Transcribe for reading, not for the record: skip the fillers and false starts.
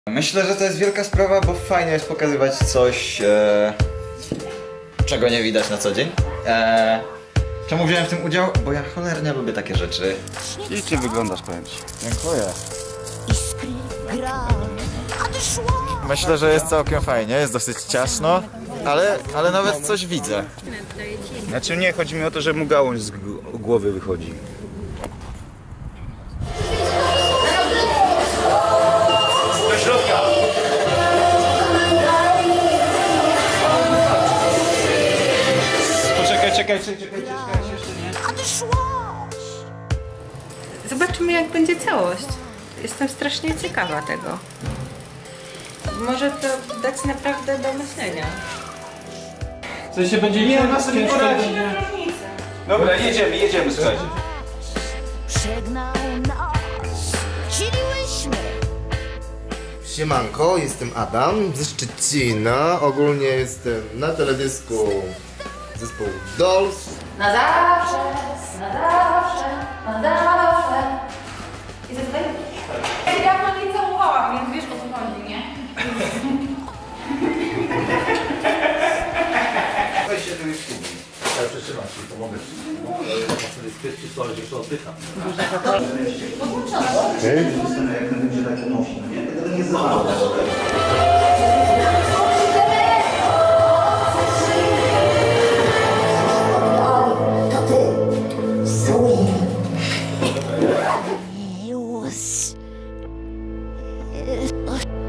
Myślę, że to jest wielka sprawa, bo fajnie jest pokazywać coś, czego nie widać na co dzień. Czemu wziąłem w tym udział? Bo ja cholernie lubię takie rzeczy. Ślicznie wyglądasz, powiem ci. Dziękuję. Myślę, że jest całkiem fajnie, jest dosyć ciasno, ale nawet coś widzę. Znaczy nie, chodzi mi o to, że mu gałąź z głowy wychodzi. Do środka! Poczekaj, czekaj, jeszcze nie. Zobaczymy, jak będzie całość. Jestem strasznie ciekawa tego. Może to dać naprawdę do myślenia. Co się będzie nie, na sobie poradzi. Dobra, jedziemy, słuchajcie. Przegnał nas, chcieliśmy. Siemanko, jestem Adam ze Szczecina. Ogólnie jestem na teledysku zespołu Dolls. Na zawsze, na zawsze, na zawsze. I ze tutaj? Ja dawno nie całowałam, więc wiesz, o co chodzi, nie? Weź się tu już kupi. Ja przytrzymam ci, pomogę ci. Ja sobie spieścić to, że się oddycham. Podłączona. Jak będzie tak nosi, nie? Tego nie znam.